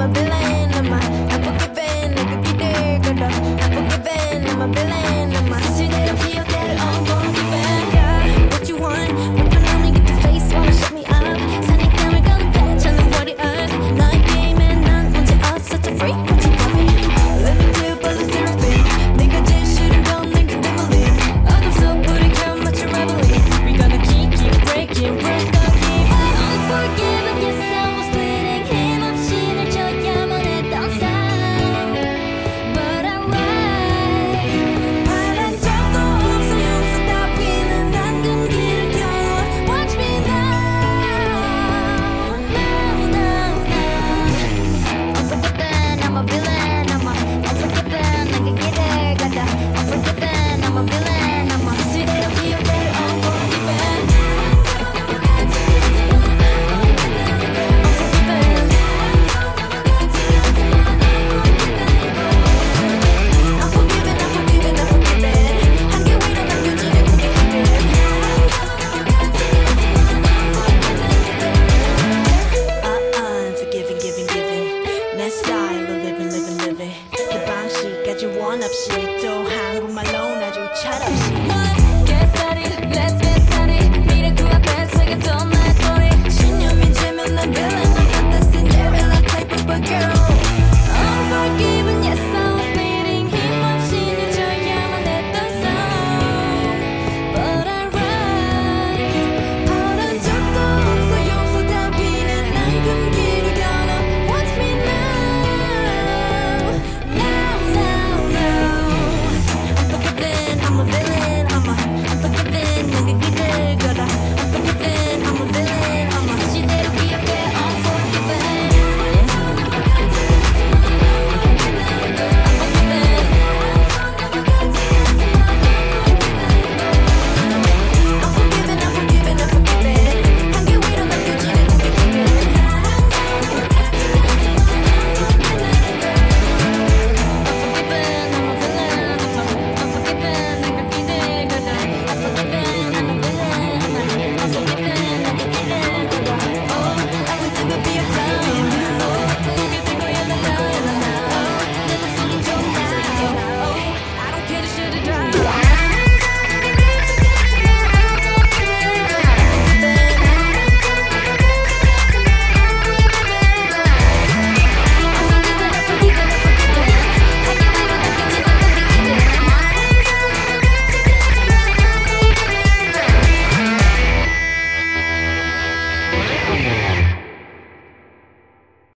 a villain. I'm unforgiven. 내가 기대거든. Unforgiven. I'm a villain. I'm 사실대로 기억대로 unforgiven. Yeah, what you want? What you want me get the face wanna shut me up. 사니감을 거는 괜찮은 warriors. 너의 게임에 난 문제 없어. Such a freak. What you got me? Let me do but the SSERAFIM. 내가 제일 싫은 건 내게 demolin. 어둠 속 불이 켜 맞춰 reveling. We gonna keep breaking. Break the game. Unforgiven. Yes, I was bleeding. 힘없이 널 줘야만 했던 sound. But I'm right. 바란 적도 없어 용서 따위는 난 금기를 겨워. Watch me now. Now, now, now. Unforgiven. I'm a villain. I'm unforgiven. 내가 길을 가다. Unforgiven. I'm a villain. I'm 사실대로 기억대로 unforgiven. 내 스타일로 living 그 방식까지 원 없이 또 한국말로 아주 철없이 Get started, let's get started 미래 그 앞에 새겼던 나의 소리 신념이 지면 난 villain I'm not the Cinderella type of a girl Unforgiven, yes I was bleeding 힘없이 늦어야만 했던 song But I'm right 바란 적도 없어 용서 따위는 난 금기를 겨눠 Watch me now Now, now, now Unforgiven, I'm a villain I'm unforgiven 내가 길을 걸어 Unforgiven, I'm a villain I'm 사실대로 기억해 Unforgiven Yeah.